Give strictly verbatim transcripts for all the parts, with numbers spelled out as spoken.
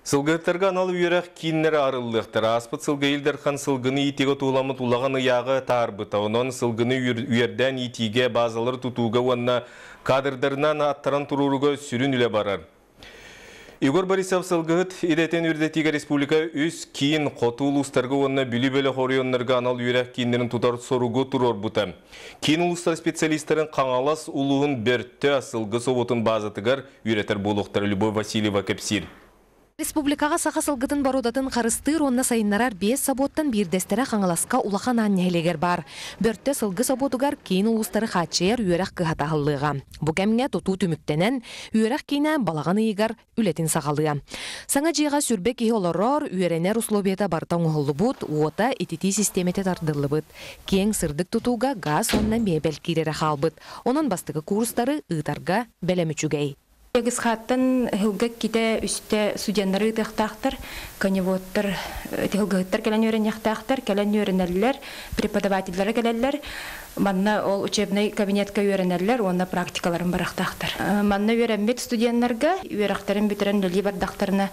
Сылгыттарға аналы үйерек кейінлері арылықтыр. Аспыт сылғы елдерхан сылғыны итеге туыламыт улаған ұяғы тарбыта. Онын сылғыны үйерден итеге базалар тұтуға онына кадрдарынан аттаран тұруруға сүрін үлі барар. Игорь Борисов сылгыт идетен үрдетігі республика үз кейін қоты ұлыстарға онына бүлі-бөлі хорионларға анал үйерек кейіндерін тұтар соруғы тұрор бұта. Кейін ұлыстар специалистерін қаңалас ұлығын бөртті сылғы соботын базатығар үйретер болуқтар Любовь Васильева кәпсір. Республикаға сақа сылгытын барудатын қарыстыр онна сайынарар бес саботтан бирдестері қаңаласқа улақан аннелегер бар. Бөртті сылғы саботугар кейін ұлыстары қатшайыр үйерек қығатағылыға. Бұ кәмге тұту түміктенен үйерек кейіне балаған иығар үлетін сағалыға. Саңа жиға сүрбек ие оларор үйеренер условията бартан ұғылы бұд, уота итити системете тардылы бұд. Кейін сырдық тұтуға газ оннан мебел керері қалбыд. Онын бастығы курстары ұйтарға бәлемүчігей. Егіз қаттан хылгық кете үсті судьянлары тұқтақтыр, коневоттар, хылгықтар кәлен өрен яқтақтыр, кәлен өренәлілер, преподавательлары кәлелер, манна ол учебный кабинетка өренәлілер, онна практикаларын барақтақтыр. Манна өренбет студентларға, өрақтарын бітірін ләли бардақтарына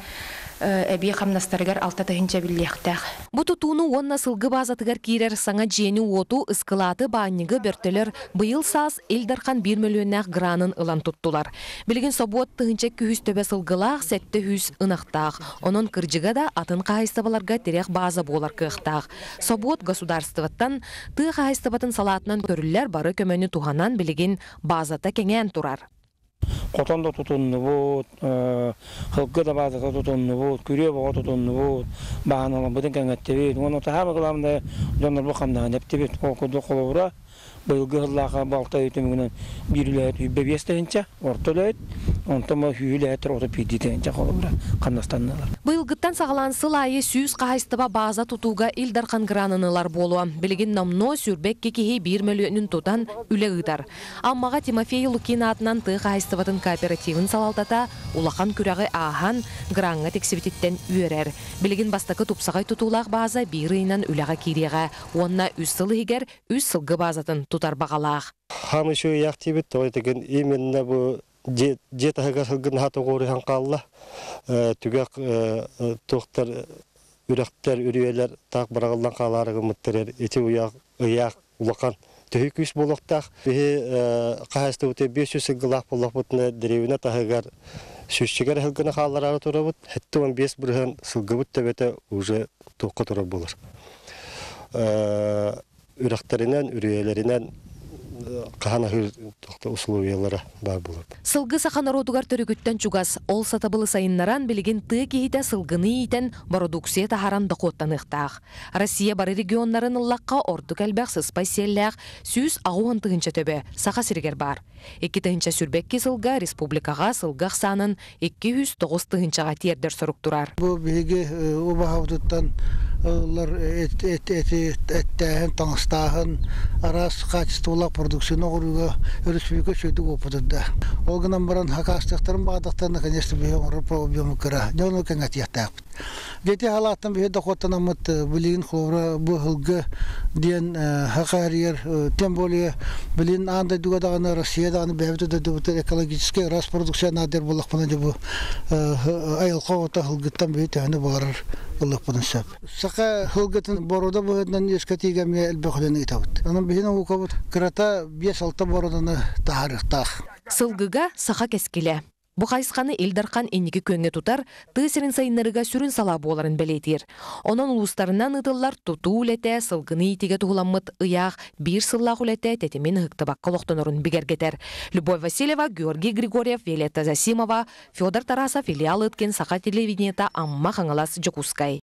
әбей қамнастарығар алта тағынша біллектәқ. Бұты туыны онна сылғы базатығар кейрер саңа жені оту ұскылаты бағынығы бөрттілер бұйыл саас елдархан бір миллионнақ гранын ылан тұттылар. Білген собуат тұғынча күйіз төбе сылғылақ сәтті хүз ынақтақ. Оның кіржіға да атын қағайстабаларға терек база болар кықтақ. Собуат государстваттан тұғы қағайстабатын салатынан көрілер бары көмені туғанан білген базата кеңен тұрар. Котондо тутунну бут, хылгы да базата тутунну бут, күре бого тутунну бут, баанала будын кеңеттебит. Оны тахабы кыламда жонор бу камдаган эптебит колкуду колобура. Быйылгы хыллака балта өтөмүнөн бирилет үббе бестенче ортолет, онтомо хүйлет рото пидитенче колобура кандастанналар. Быйылгыттан сагалан сылайы сүз кайыстыба база тутууга илдархан гранынылар болу. Билигин намно сүрбек кекеhi bir миллионун тутан үле ыдар. Аммага Тимофей Лукин атынан ты кайыстыбатын кооперативин салалтата улахан күрәгы ахан гранга тексибитеттен үйерер. Билигин бастакы тупсагай тутуулак база bir ыйнан үлега кирега, онна үз сылыгер үз сылгы базатын тутар багалах. Хамышу яктибит той деген именно бу жетага сылгын хату горыхан калла. Түгәк токтар үрәктәр үрүеләр так барагылдан каларыгы мыттерер. Эти уяк уяк улакан төйкүс болоктак. Бе кайсты үтә beş yüz сылгылак болопутны деревина тагыгар сүзчегер хылгына каллары турабыт. Хәтта он beş бирген сылгыбыт төбәтә уже токка турап булыр. Үрәктеринен, үрүеләринен кахана хыр токта условиялары бар булыр. Сылгы саханародугар төрүгүттен чугас, ол сатабылы сайыннаран билигин ты кихите сылгыны итен продукция тахаран докоттан ыктак. Россия бары регионнарын ыллакка орду калбак сыспай селлак сүз агуан тыгынча төбө саха сиргер бар. эки тыгынча сүрбекки сылга республикага сылгак санын эки жүз тогуз тыгынчага тиердер соруктурар. Бу биги убахавдыттан олар эттәһен таңстаһын арас качестволы продукцияны оруга республика сөйдүк опытында. Ол гынан баран хакастыктарын багдыктарына, конечно, Европа объемы кыра. Дәүләт кеңәтияттак. Гете халаттан бе дохотанамыт билин хора бу хылгы ден хакарьер, тем более билин анда дугадаганы Россияда аны бәвдә дә экологический распродукция надер булак бу айыл кавата хылгыттан бе тәне барыр булак бунсап. Сака хылгытын борода будан эскатига ме элбехлени итабыт. Анын бехине укабыт крата beş altı бороданы тарихтах. Сылгыга саха кескиле. Бу кайсқаны Илдархан энниги көңге тутар, тысырын сайыннарыга сүрін сала боларын белетир. Онон улустарынан ытыллар туту үлете, сылгыны итиге туғыламмыт ыяқ, бир сыллақ үлете тетемен хыктыбақ колоқтонорын бігергетер. Любовь Васильева, Георгий Григорьев, Виолетта Засимова, Федор Тарасов, филиал ыткен саха телевидениета амма хаңалас Жокускай.